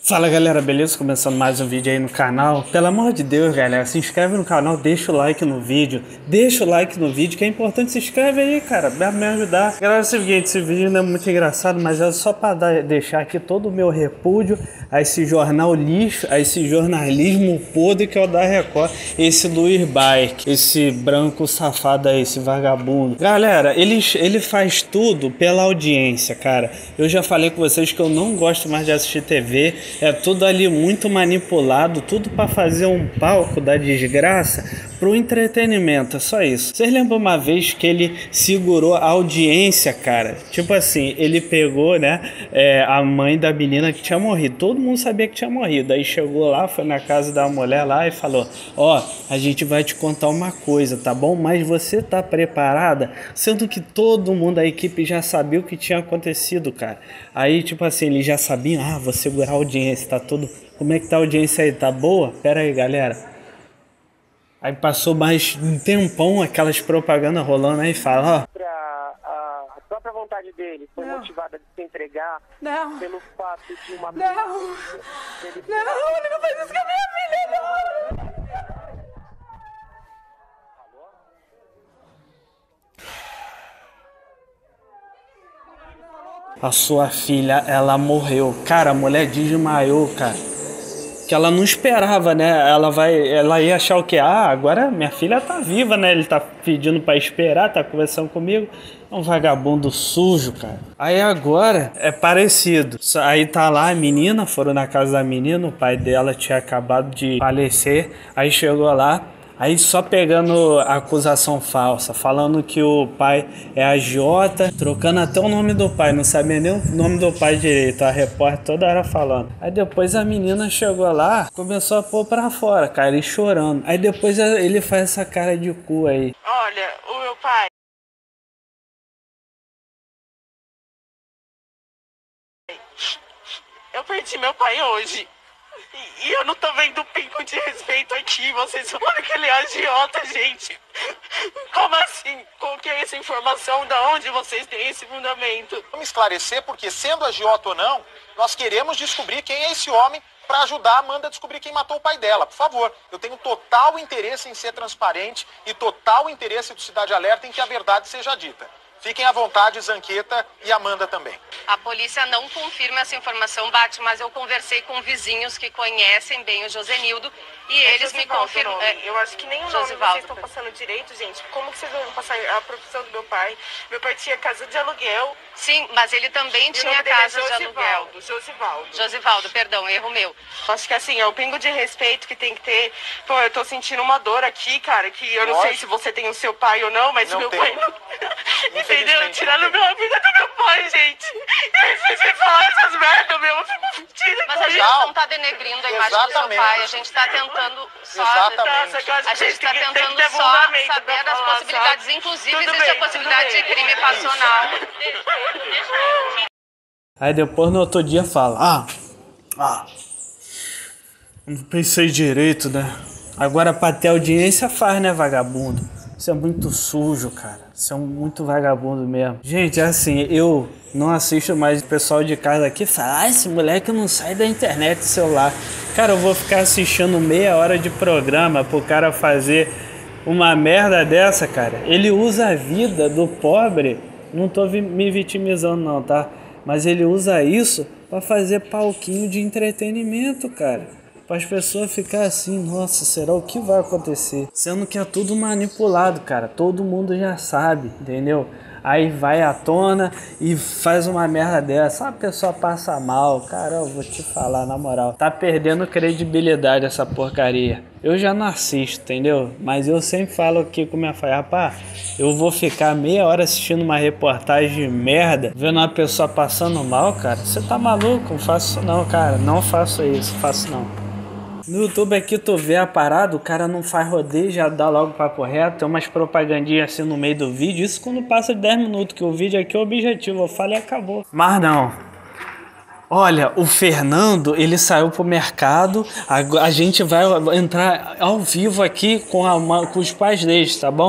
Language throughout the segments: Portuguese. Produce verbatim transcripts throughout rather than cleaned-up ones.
Fala galera, beleza? Começando mais um vídeo aí no canal. Pelo amor de Deus, galera, se inscreve no canal, deixa o like no vídeo. Deixa o like no vídeo, que é importante. Se inscreve aí, cara, pra me ajudar. Galera, é o seguinte, esse vídeo não é muito engraçado, mas é só pra dar, deixar aqui todo o meu repúdio a esse jornal lixo, a esse jornalismo podre que é o da Record. Esse Luiz Bike, esse branco safado aí, esse vagabundo. Galera, ele, ele faz tudo pela audiência, cara. Eu já falei com vocês que eu não gosto mais de assistir T V. É tudo ali muito manipulado, tudo para fazer um palco da desgraça pro entretenimento, é só isso. Vocês lembram uma vez que ele segurou a audiência, cara? Tipo assim, ele pegou, né, é, a mãe da menina que tinha morrido. Todo mundo sabia que tinha morrido. Aí chegou lá, foi na casa da mulher lá e falou: ó, a gente vai te contar uma coisa, tá bom? Mas você tá preparada? Sendo que todo mundo da equipe já sabia o que tinha acontecido, cara. Aí, tipo assim, eles já sabiam: ah, vou segurar a audiência, tá tudo... Como é que tá a audiência aí? Tá boa? Pera aí, galera. Aí passou mais um tempão aquelas propagandas rolando aí e fala, ó. A, a própria vontade dele foi não. motivada de se entregar não. pelo fato de uma... Não, dele... não, ele não faz isso com a minha filha, não. A sua filha, ela morreu. Cara, a mulher desmaiou, cara. Que ela não esperava, né? Ela vai, ela ia achar o quê? Ah, agora minha filha tá viva, né? Ele tá pedindo pra esperar, tá conversando comigo. É um vagabundo sujo, cara. Aí agora é parecido. Aí tá lá a menina, foram na casa da menina, o pai dela tinha acabado de falecer. Aí chegou lá, aí só pegando a acusação falsa, falando que o pai é agiota, trocando até o nome do pai, não sabia nem o nome do pai direito, a repórter toda hora falando. Aí depois a menina chegou lá, começou a pôr pra fora, cara, ele chorando. Aí depois ele faz essa cara de cu aí. Olha, o meu pai... Eu perdi meu pai hoje. E eu não tô vendo pingo de respeito aqui. Vocês falam que ele é agiota, gente. Como assim? Qual que é essa informação? Da onde vocês têm esse fundamento? Vamos esclarecer, porque sendo agiota ou não, nós queremos descobrir quem é esse homem para ajudar a Amanda a descobrir quem matou o pai dela. Por favor, eu tenho total interesse em ser transparente e total interesse do Cidade Alerta em que a verdade seja dita. Fiquem à vontade, Zanqueta e Amanda também. A polícia não confirma essa informação, Bate, mas eu conversei com vizinhos que conhecem bem o Josenildo e É eles me Josivaldo confirmam. o nome. Eu acho que nem o nome Josivaldo. vocês estão passando direito, gente. Como que vocês vão passar a profissão do meu pai? Meu pai tinha casa de aluguel. Sim, mas ele também E o tinha nome dele é casa de aluguel. Josivaldo, Josivaldo. Josivaldo, perdão, erro meu. Acho que assim, é o pingo de respeito que tem que ter. Pô, eu tô sentindo uma dor aqui, cara, que eu não Lógico. sei se você tem o seu pai ou não, mas Não o meu tem. pai não... Entendeu? Infelizmente, Tiraram não tem. a vida do meu pai, gente. E aí vocês me falam essas merda, meu, eu fico fudida Mas com a gente isso. não tá denegrindo a imagem do seu Exatamente. pai, a gente tá tentando só... Exatamente. Nossa, que eu acho A que gente tá tem que- tem que tentando ter só fundamento saber pra das falar, possibilidades, sabe? inclusive Tudo existe bem, a possibilidade tudo de bem. crime passional. Aí depois no outro dia fala: ah, ah, não pensei direito, né? Agora pra ter audiência faz, né, vagabundo? Isso é muito sujo, cara. Isso é muito vagabundo mesmo. Gente, é assim, eu não assisto mais o pessoal de casa aqui fala: ah, esse moleque não sai da internet do celular. Cara, eu vou ficar assistindo meia hora de programa pro cara fazer uma merda dessa, cara. Ele usa a vida do pobre. Não tô vi- me vitimizando não, tá? Mas ele usa isso pra fazer palquinho de entretenimento, cara. Para as pessoas ficar assim: nossa, será o que vai acontecer? Sendo que é tudo manipulado, cara. Todo mundo já sabe, entendeu? Aí vai à tona e faz uma merda dessa. A pessoa passa mal. Cara, eu vou te falar, na moral. Tá perdendo credibilidade essa porcaria. Eu já não assisto, entendeu? Mas eu sempre falo aqui com minha filha: rapaz, eu vou ficar meia hora assistindo uma reportagem de merda, vendo uma pessoa passando mal, cara. Você tá maluco? Não faço isso não, cara. Não faço isso, faço não. No YouTube aqui tu vê a parada, o cara não faz rodeio, já dá logo papo reto, tem umas propagandinhas assim no meio do vídeo, isso quando passa de dez minutos, que o vídeo aqui é o objetivo, eu falo e acabou. Mas não. Olha, o Fernando, ele saiu pro mercado, a, a gente vai entrar ao vivo aqui com, a, com os pais deles, tá bom?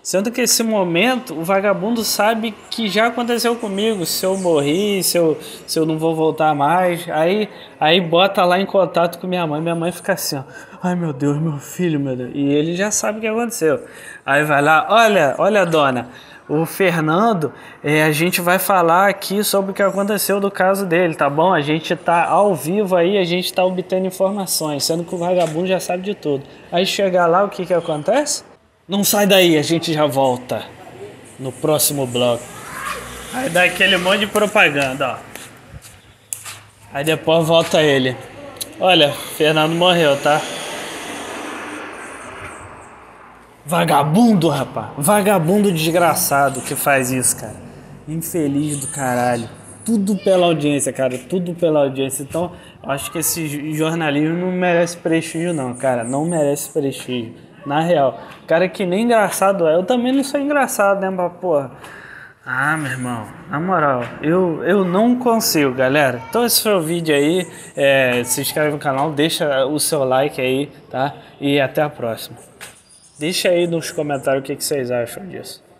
Sendo que esse momento, o vagabundo sabe que já aconteceu comigo. Se eu morri, se eu, se eu não vou voltar mais. Aí, aí bota lá em contato com minha mãe. Minha mãe fica assim, ó. Ai, meu Deus, meu filho, meu Deus. E ele já sabe o que aconteceu. Aí vai lá, olha, olha, dona. O Fernando, é, a gente vai falar aqui sobre o que aconteceu do caso dele, tá bom? A gente tá ao vivo aí, a gente tá obtendo informações. Sendo que o vagabundo já sabe de tudo. Aí chega lá, o que que acontece? Não sai daí, a gente já volta no próximo bloco. Aí dá aquele monte de propaganda, ó. Aí depois volta ele. Olha, Fernando morreu, tá? Vagabundo, rapaz. Vagabundo desgraçado que faz isso, cara. Infeliz do caralho. Tudo pela audiência, cara. Tudo pela audiência. Então, eu acho que esse jornalismo não merece prestígio, não, cara. Não merece prestígio. Na real, cara que nem engraçado é, eu também não sou engraçado, né, mas porra. Ah, meu irmão, na moral, eu, eu não consigo, galera. Então esse foi o vídeo aí, é, se inscreve no canal, deixa o seu like aí, tá? E até a próxima. Deixa aí nos comentários o que, que vocês acham disso.